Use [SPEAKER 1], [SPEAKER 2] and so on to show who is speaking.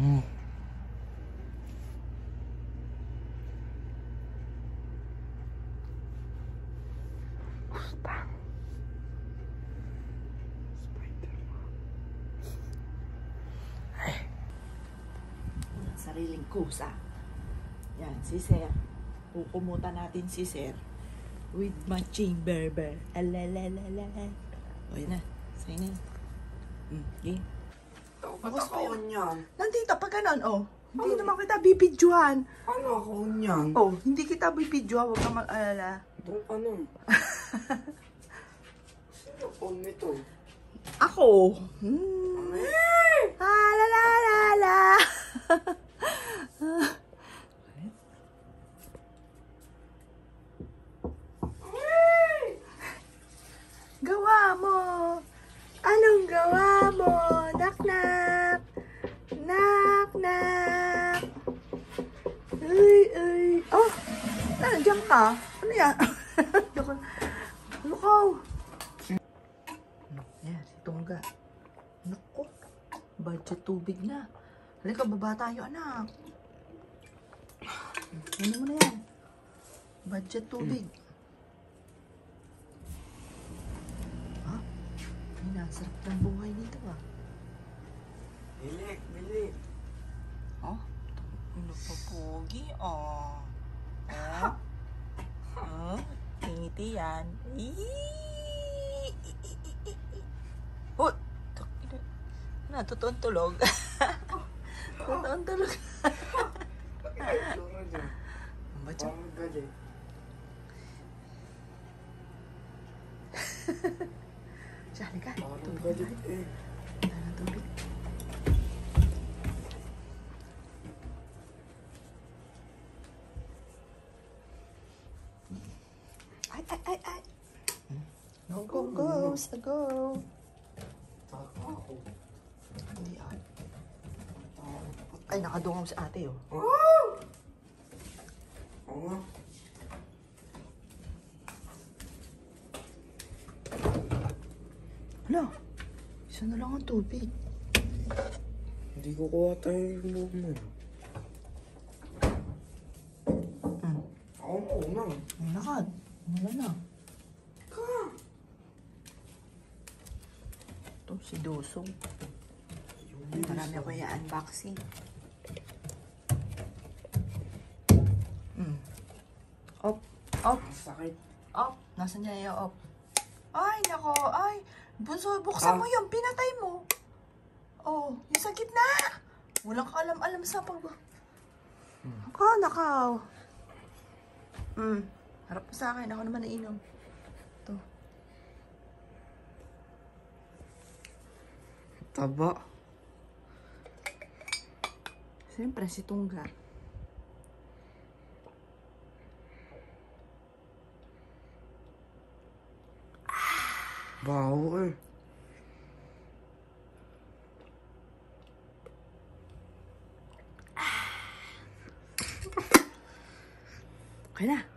[SPEAKER 1] Ustang. Spider-Man. Ay. Walang sariling kusa. Yan, si Sir. Kukumuta natin si Sir. With matching berber. Alalalala. O, yun na. Sa'yo na. Okay.
[SPEAKER 2] Ba't ako niyan?
[SPEAKER 1] Nandito, pag ganon, oh. Hindi naman kita bibidyohan.
[SPEAKER 2] Ano ako niyan?
[SPEAKER 1] Oh, hindi kita bibidyohan. Huwag kang mag-alala.
[SPEAKER 2] Doon ka nun. Sino phone nito?
[SPEAKER 1] Ako.
[SPEAKER 2] Ano
[SPEAKER 1] La la la la. Gawa mo. Anong gawa mo? Knock knock. Knock knock. Uy, uy. Oh, nandiyan ka. Ano yan? Lukaw. Yan, si Tungga. Naku, budget tubig na. Halika, baba tayo, anak. Ano mo na yan? Budget tubig. Ha? Ay, nasarap ng buhay dito, ah.
[SPEAKER 2] Bilik, bilik.
[SPEAKER 1] Oh, ano pa pogi, oh. Oh. Oh, ngiti yan. Oh, na, totoong tulog. Totoong tulog. Ang ba't
[SPEAKER 2] Parang galing.
[SPEAKER 1] siya, halika.
[SPEAKER 2] Parang
[SPEAKER 1] Tubig
[SPEAKER 2] galing
[SPEAKER 1] na tayo.
[SPEAKER 2] eh.
[SPEAKER 1] Tayo ng tubig. Ay. No, go. Sa go.
[SPEAKER 2] Taka ako.
[SPEAKER 1] Hindi ah. Ay, nakadungaw si ate, oh.
[SPEAKER 2] Oo nga.
[SPEAKER 1] Hala, isa na lang ang tubig.
[SPEAKER 2] Hindi ko kuha tayo yung loob mo. Ako po na.
[SPEAKER 1] Ang lakad. Wala na. Ito, si Dosong. Marami ako i-unboxing. Op.
[SPEAKER 2] Sakit.
[SPEAKER 1] Op. Nasaan niya yung op? Ay, nako. Ay, bunso, buksan mo yun. Pinatay mo. Oh, yung sa gitna. Walang kaalam-alam sa pag... Nakaw. Harap mo sa akin. Ako naman nainom. Ito.
[SPEAKER 2] Taba.
[SPEAKER 1] Siyempre, si Tungga.
[SPEAKER 2] Baho eh.
[SPEAKER 1] Okay na.